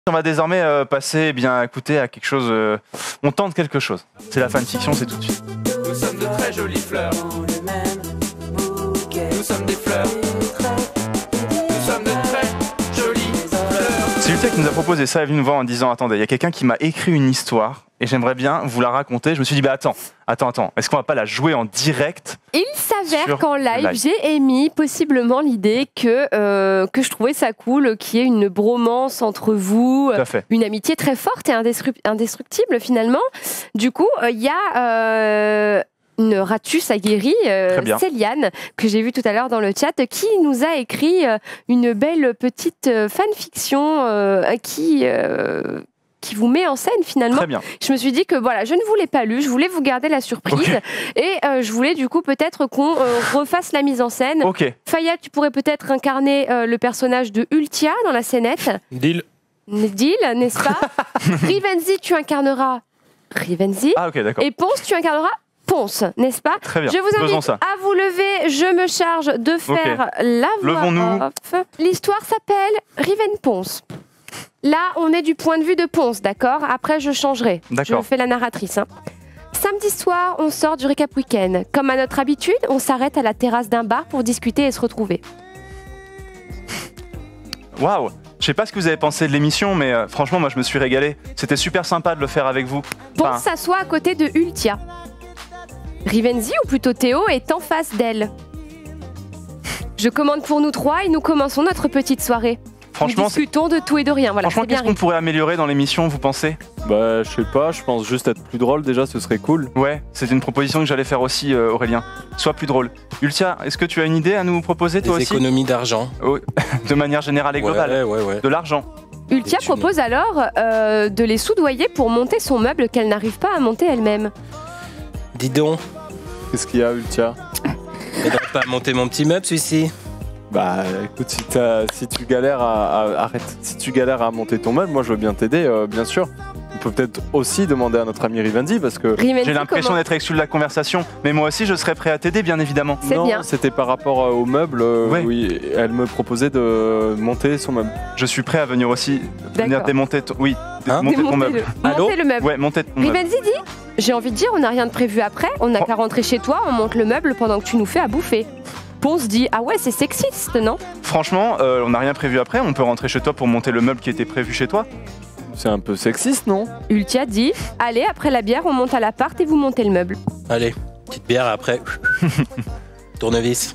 On va désormais passer eh bien, écoutez, à quelque chose. On tente quelque chose. C'est la fanfiction, c'est tout de suite. Nous sommes de très jolies fleurs. Nous sommes des fleurs. Nous sommes de très jolies fleurs. C'est Ultia qui nous a proposé ça. Elle est venue nous voir en disant attendez, il y a quelqu'un qui m'a écrit une histoire et j'aimerais bien vous la raconter. Je me suis dit bah attends. Est-ce qu'on va pas la jouer en direct? Il s'avère qu'en live, j'ai émis possiblement l'idée que je trouvais ça cool, qu'il y ait une bromance entre vous, une amitié très forte et indestructible finalement. Du coup, il y a une ratus aguerrie, Céliane, que j'ai vue tout à l'heure dans le chat, qui nous a écrit une belle petite fanfiction qui vous met en scène finalement. Très bien. Je me suis dit que voilà, je ne vous l'ai pas lu, je voulais vous garder la surprise et je voulais du coup peut-être qu'on refasse la mise en scène. Fayal, tu pourrais peut-être incarner le personnage de Ultia dans la scénette. Deal, n'est-ce pas? Rivenzi, tu incarneras Rivenzi. Ah ok, d'accord. Et Ponce, tu incarneras Ponce, n'est-ce pas? Très bien. Je vous invite à vous lever, je me charge de faire la voix off. L'histoire s'appelle Riven Ponce. Là, on est du point de vue de Ponce, d'accord? Après, je changerai. Je fais la narratrice. Samedi soir, on sort du récap week-end. Comme à notre habitude, on s'arrête à la terrasse d'un bar pour discuter et se retrouver. Waouh! Je sais pas ce que vous avez pensé de l'émission, mais franchement, moi, je me suis régalé. C'était super sympa de le faire avec vous. Ponce s'assoit à côté de Ultia. Rivenzi, ou plutôt Théo, est en face d'elle. Je commande pour nous trois et nous commençons notre petite soirée. Franchement, nous discutons de tout et de rien. Voilà, franchement, qu'est-ce qu'on pourrait améliorer dans l'émission, vous pensez? Bah, je sais pas, je pense juste être plus drôle déjà, ce serait cool. Ouais, c'était une proposition que j'allais faire aussi, Aurélien. Sois plus drôle. Ultia, est-ce que tu as une idée à nous proposer, toi aussi? Des économies d'argent. De manière générale et globale. Ouais. De l'argent. Ultia propose alors de les soudoyer pour monter son meuble qu'elle n'arrive pas à monter elle-même. Dis donc. Qu'est-ce qu'il y a, Ultia? T'aiderais pas à monter mon petit meuble, celui-ci? Bah écoute, si tu galères si tu galères à monter ton meuble, moi je veux bien t'aider, bien sûr. On peut peut-être aussi demander à notre ami Rivenzi parce que j'ai l'impression d'être exclu de la conversation, mais moi aussi je serais prêt à t'aider, bien évidemment. Non, c'était par rapport au meuble. Oui, elle me proposait de monter son meuble. Je suis prêt à venir aussi, venir démonter monter ton meuble. Monter le meuble. Ouais, monter ton meuble. Rivenzi dit, j'ai envie de dire, on n'a rien de prévu après, on n'a qu'à rentrer chez toi, on monte le meuble pendant que tu nous fais à bouffer. Ponce dit ah ouais, c'est sexiste, non? Franchement, on n'a rien prévu après, on peut rentrer chez toi pour monter le meuble qui était prévu chez toi. C'est un peu sexiste, non? Ultia dit allez, après la bière, on monte à l'appart et vous montez le meuble. Allez, petite bière après. Tournevis.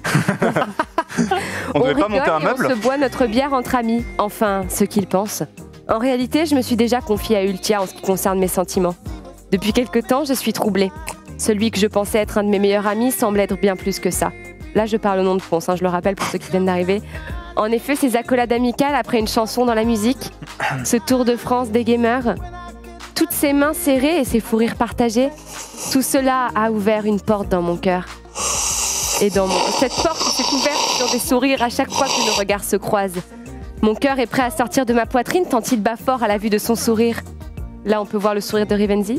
On devait pas monter un meuble? On se boit notre bière entre amis. Enfin, ce qu'ils pensent. En réalité, je me suis déjà confiée à Ultia en ce qui concerne mes sentiments. Depuis quelque temps, je suis troublée. Celui que je pensais être un de mes meilleurs amis semble être bien plus que ça. Là, je parle au nom de Ponce, je le rappelle pour ceux qui viennent d'arriver. En effet, ces accolades amicales après une chanson dans la musique, ce tour de France des gamers, toutes ces mains serrées et ces fous rires partagés, tout cela a ouvert une porte dans mon cœur. Et cette porte s'est ouverte sur des sourires à chaque fois que nos regards se croisent. Mon cœur est prêt à sortir de ma poitrine tant il bat fort à la vue de son sourire. Là, on peut voir le sourire de Rivenzi.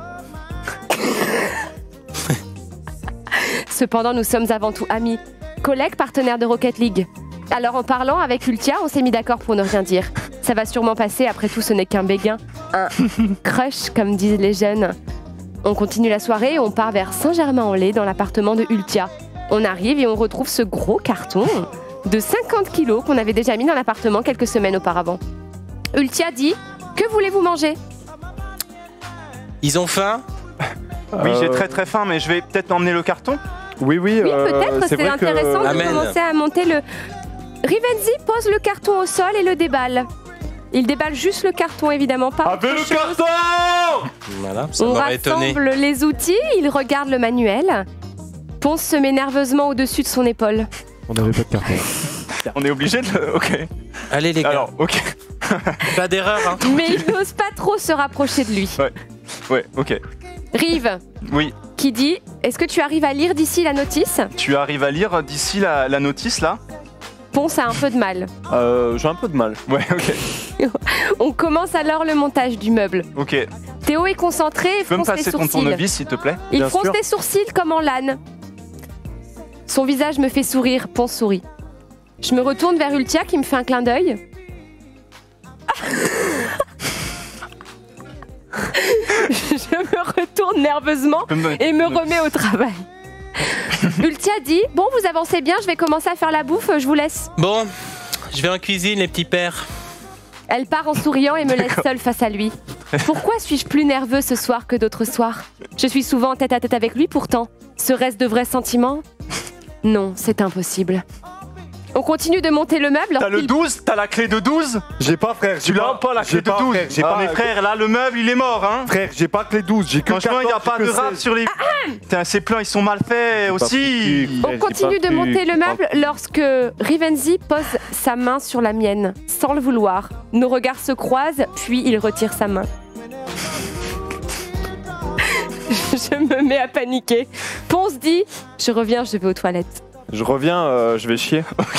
Cependant, nous sommes avant tout amis, collègues, partenaires de Rocket League. Alors en parlant avec Ultia, on s'est mis d'accord pour ne rien dire. Ça va sûrement passer, après tout ce n'est qu'un béguin. Un crush, comme disent les jeunes. On continue la soirée et on part vers Saint-Germain-en-Laye dans l'appartement de Ultia. On arrive et on retrouve ce gros carton de 50 kilos qu'on avait déjà mis dans l'appartement quelques semaines auparavant. Ultia dit « Que voulez-vous manger ?» Ils ont faim? Oui, j'ai très faim, mais je vais peut-être emmener le carton. Oui, peut-être, c'est intéressant de commencer à monter le... Rivenzi pose le carton au sol et le déballe. Il déballe juste le carton, évidemment, pas avec le carton. Voilà, ça on m'aurait étonné. rassemble les outils, il regarde le manuel. Ponce se met nerveusement au-dessus de son épaule. On n'avait pas de carton. On est obligé de le... Ok. Allez les gars. Alors, ok. Pas d'erreur, hein. Mais il n'ose pas trop se rapprocher de lui. Ouais, ok. Rive. Oui. Qui dit, est-ce que tu arrives à lire d'ici la notice? Tu arrives à lire d'ici la notice, là? Ponce a un peu de mal. J'ai un peu de mal. Ouais, ok. On commence alors le montage du meuble. Ok. Théo est concentré et fronce les sourcils. Tu peux me passer ton tournevis, s'il te plaît? Il fronce les sourcils comme en l'âne. Son visage me fait sourire, Ponce sourit. Je me retourne vers Ultia qui me fait un clin d'œil. nerveusement et me remet au travail. Ultia dit « Bon, vous avancez bien, je vais commencer à faire la bouffe, je vous laisse. » Bon, je vais en cuisine, les petits pères. Elle part en souriant et me laisse seule face à lui. Pourquoi suis-je plus nerveux ce soir que d'autres soirs? Je suis souvent en tête-à-tête avec lui pourtant. Serait-ce de vrais sentiments? Non, c'est impossible. On continue de monter le meuble. T'as le 12, t'as la clé de 12. J'ai pas, frère. Tu l'as pas la clé de 12. J'ai Ah pas, mais frère, là le meuble il est mort hein. Frère, j'ai pas clé 12, j'ai que Franchement, il n'y a 14, pas de que rap 16. sur les. Putain, ces plans ils sont mal faits aussi. On continue de monter le meuble lorsque Rivenzi pose sa main sur la mienne, sans le vouloir. Nos regards se croisent, puis il retire sa main. Je me mets à paniquer. Ponce dit « Je reviens, je vais aux toilettes. Je reviens, je vais chier. »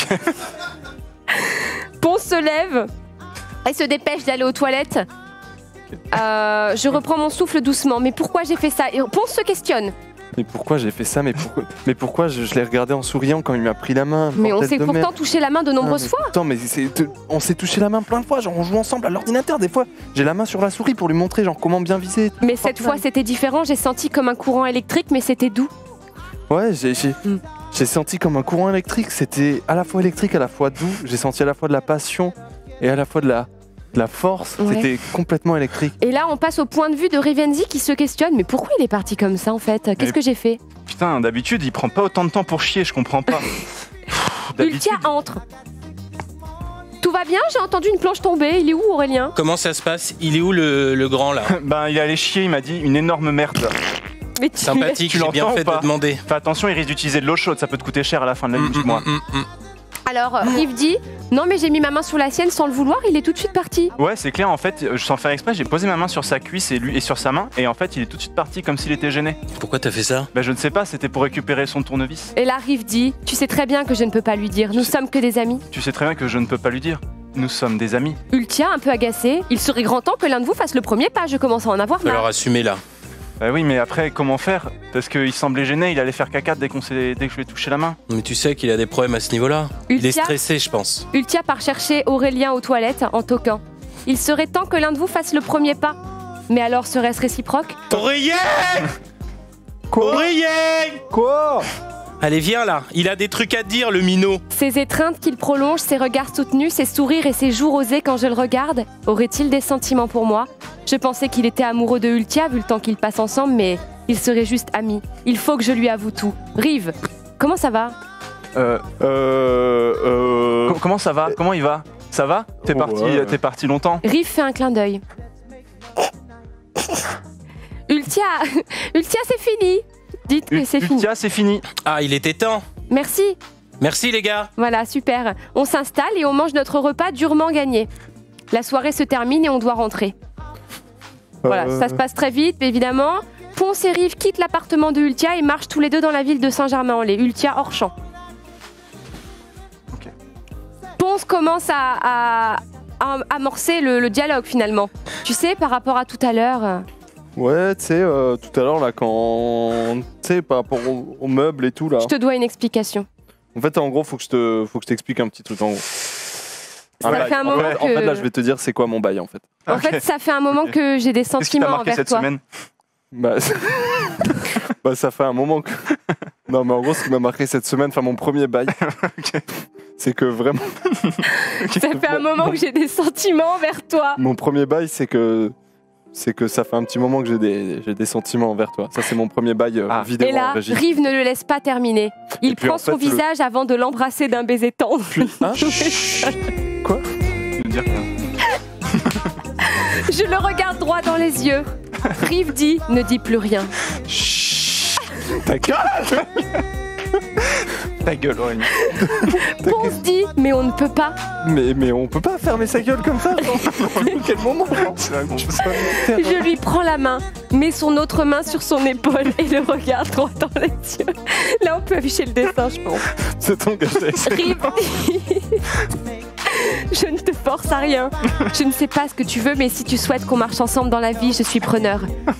Ponce se lève et se dépêche d'aller aux toilettes. Je reprends mon souffle doucement. Mais pourquoi j'ai fait ça? Et Ponce se questionne. Mais pourquoi j'ai fait ça? Mais pourquoi je l'ai regardé en souriant quand il m'a pris la main? Mais on bordel s'est de pourtant merde. touché la main de nombreuses fois. Attends, mais on s'est touché la main plein de fois, genre on joue ensemble à l'ordinateur des fois. J'ai la main sur la souris pour lui montrer genre comment bien viser. Mais cette fois c'était différent. J'ai senti comme un courant électrique, mais c'était doux. Ouais, j'ai senti comme un courant électrique. C'était à la fois électrique, à la fois doux. J'ai senti à la fois de la passion et à la fois de la force. Ouais. C'était complètement électrique. Et là, on passe au point de vue de Rivenzi qui se questionne. Mais pourquoi il est parti comme ça en fait? Qu'est-ce que j'ai fait? Putain, d'habitude il prend pas autant de temps pour chier, je comprends pas. Ultia entre. Tout va bien? J'ai entendu une planche tomber. Il est où Aurélien? Comment ça se passe? Il est où le grand là? Ben il est allé chier, il m'a dit une énorme merde. Mais tu Sympathique, Tu j'ai bien l'entends fait ou pas de demander. Fais attention, il risque d'utiliser de l'eau chaude, ça peut te coûter cher à la fin de la nuit, dis-moi. Alors, Rive dit non, mais j'ai mis ma main sur la sienne sans le vouloir. Il est tout de suite parti. Ouais, c'est clair, en fait, sans faire exprès, j'ai posé ma main sur sa cuisse et sur sa main, et en fait, il est tout de suite parti comme s'il était gêné. Pourquoi t'as fait ça? Ben je ne sais pas, c'était pour récupérer son tournevis. Et là, Rive dit tu sais très bien que je ne peux pas lui dire. Nous sommes que des amis. Tu sais très bien que je ne peux pas lui dire. Nous sommes des amis. Ultia, un peu agacé, il serait grand temps que l'un de vous fasse le premier pas. Je commence à en avoir Faut leur marre. assumer là. Bah oui, mais après, comment faire? Parce qu'il semblait gêné, il allait faire caca dès que je lui ai touché la main. Mais tu sais qu'il a des problèmes à ce niveau-là. Il est Ultia, stressé, je pense. Ultia part chercher Aurélien aux toilettes en toquant. Il serait temps que l'un de vous fasse le premier pas. Mais alors serait-ce réciproque? Aurélien! Quoi? Aurélien! Quoi? Allez, viens là. Il a des trucs à te dire, le minot. Ses étreintes qu'il prolonge, ses regards soutenus, ses sourires et ses joues rosées quand je le regarde, aurait-il des sentiments pour moi? Je pensais qu'il était amoureux de Ultia vu le temps qu'ils passent ensemble, mais il serait juste ami. Il faut que je lui avoue tout. Rive, comment ça va? Comment ça va? Comment il va? Ça va? T'es Ouais. parti longtemps? Rive fait un clin d'œil. Ultia, Ultia, c'est fini. Dites que c'est fini. Ultia, c'est fini. Ah, il était temps. Merci. Merci les gars. Voilà, super. On s'installe et on mange notre repas durement gagné. La soirée se termine et on doit rentrer. Voilà, ça se passe très vite, évidemment. Ponce et Rive quittent l'appartement de Ultia et marchent tous les deux dans la ville de Saint-Germain-en-Laye. Ultia hors champ. Ok. Ponce commence à amorcer le dialogue finalement. Tu sais, par rapport à tout à l'heure. Ouais, tu sais, tout à l'heure, là, quand. Tu sais, par rapport au meuble et tout, là. Je te dois une explication. En fait, en gros, faut que je t'explique un petit truc, en gros. Ça fait un moment En fait, que- là, je vais te dire c'est quoi mon bail, en fait. En Ok. fait, ça fait un moment que j'ai des Qu'est-ce qui t'a sentiments marqué envers cette toi. semaine? Bah, bah, ça fait un moment que. Non, mais en gros, ce qui m'a marqué cette semaine, enfin, mon premier bail, Ok. c'est que vraiment. Ça fait un moment que j'ai des sentiments envers toi. Mon premier bail, c'est que ça fait un petit moment que j'ai des sentiments envers toi. Ça, c'est mon premier bail vidéo Et là, en régie. Rive ne le laisse pas terminer. Il Et puis, prend en son fait, visage avant de l'embrasser d'un baiser tendre. Hein Quoi? Ne dire rien. Je le regarde droit dans les yeux. Rive dit, ne dis plus rien. Ta gueule! Ta gueule, Aurélien. Ponce dit, mais on ne peut pas. Mais on peut pas fermer sa gueule comme ça, genre. Quel moment? Je lui prends la main, mets son autre main sur son épaule et le regarde droit dans les yeux. Là, on peut afficher le dessin, je pense. C'est ton gâchis. Rive dit, je ne te force à rien. Je ne sais pas ce que tu veux, mais si tu souhaites qu'on marche ensemble dans la vie, je suis preneur.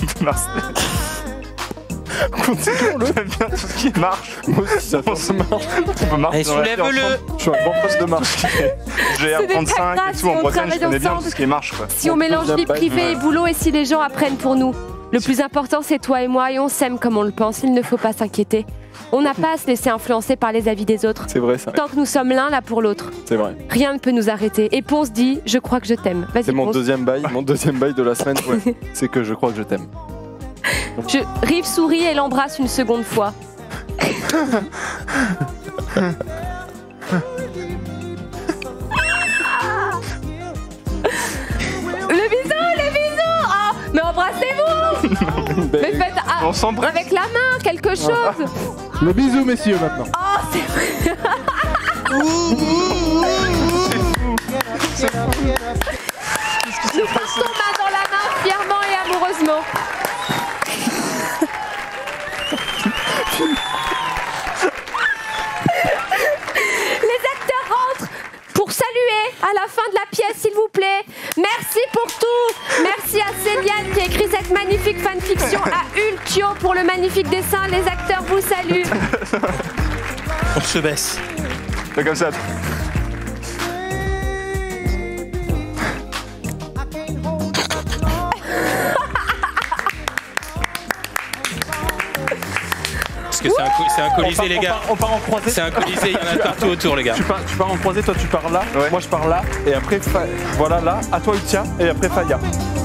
Continuons-le. J'aime bien tout ce qui marche. Moi aussi, ça On se marche. On peut marcher Allez, dans la vie soulève-le. ensemble. Je suis un bon poste de marche. J'ai Ce n'est pas R35 grave et si tout en on Bretagne, je travaille connais bien ensemble. tout ce qui marche quoi. Si on On mélange devient vie pas- privée et boulot et si les gens apprennent pour nous. Le plus important, c'est toi et moi, et on s'aime comme on le pense. Il ne faut pas s'inquiéter. On n'a pas à se laisser influencer par les avis des autres. C'est vrai ça. Tant que nous sommes l'un là pour l'autre, C'est vrai. rien ne peut nous arrêter. Et Ponce dit, je crois que je t'aime. Vas-y, C'est mon Ponce. deuxième bail de la semaine. Ouais. C'est que je crois que je t'aime. Rive sourit et l'embrasse une seconde fois. Le bisou. Oh, mais embrassez-vous. Mais faites On s'embrasse. avec la main quelque chose. Le bisou, messieurs, maintenant. Oh, c'est vrai. Nous partons main dans la main, fièrement et amoureusement. Les acteurs rentrent pour saluer à la fin de la pièce, s'il vous plaît. Merci pour tout. Merci à Céliane qui a écrit cette magnifique fanfiction, à Ultio pour le magnifique dessin. Les acteurs vous saluent. On se baisse. Fais comme ça. Parce que c'est un colisée, les gars. On part en croisée. C'est un colisée, il y en a partout autour, les gars. Tu pars en croisée, toi tu pars là, Ouais. moi je pars là, et après voilà là, à toi Ultia, et après Faya.